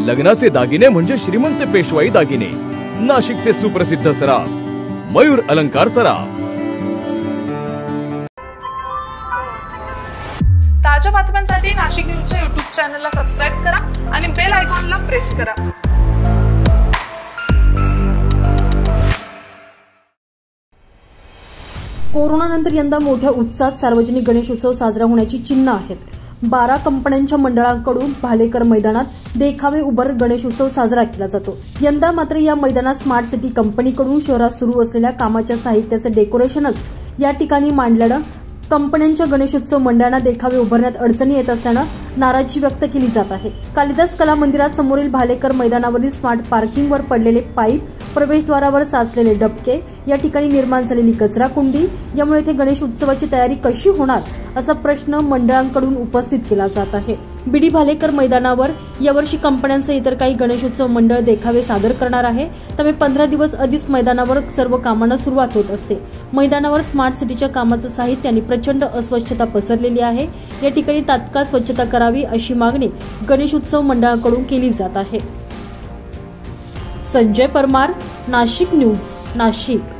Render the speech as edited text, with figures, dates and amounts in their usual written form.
लग्नाचे दागिने म्हणजे श्रीमंत पेशवाई दागिने, नाशिकचे सुप्रसिद्ध सराफ मयूर अलंकार सराफ। ताज्या बातम्यांसाठी नाशिक न्यूजच्या YouTube चॅनलला सबस्क्राइब करा आणि बेल आयकॉनला प्रेस करा। कोरोनानंतर यंदा मोठ्या उत्साहात सार्वजनिक गणेशोत्सव साजरा होण्याची चिन्ह आहेत। 12 कंपन्यांच्या मंडळांकडून भालेकर मैदानात देखावे उभारत गणेशोत्सव साजरा केला जातो। यंदा मात्र या मैदानात स्मार्ट सिटी कंपनीकडून शहरात सुरू असलेल्या कामाच्या साहित्याचं डेकोरेशनच या ठिकाणी मांडल्यानं कंपन्यांच्या गणेशोत्सव मंडळांना देखावे उभारण्यात अडचणी येत असल्यानं नाराजी व्यक्त केली जात आहे। कालिदास कला मंदिरात समोरील भालेकर मैदानावरील स्मार्ट पार्किंगवर पडलेले पाईप, प्रवेशद्वारावर साचलेले डबके, या ठिकाणी निर्माण झालेली कचरा कुंडी, यामुळे येथे गणेश उत्सवाची तयारी कशी होणार असा प्रश्न मंडळांकडून उपस्थित केला जात आहे। बीडी भालेकर मैदानावर यावर्षी कंपन्यांसह इतर काही गणेशोत्सव मंडळ देखावे सादर करणार आहे, त्यामुळे 15 दिवस आधीच मैदानावर सर्व कामांना सुरुवात होत असते। मैदानावर स्मार्ट सिटीच्या कामाचं साहित्य आणि प्रचंड अस्वच्छता पसरलेली आहे। या ठिकाणी तात्काळ स्वच्छता करावी अशी मागणी गणेश उत्सव मंडळाकडून केली जात आहे। संजय परमार, नाशिक न्यूज, नाशिक।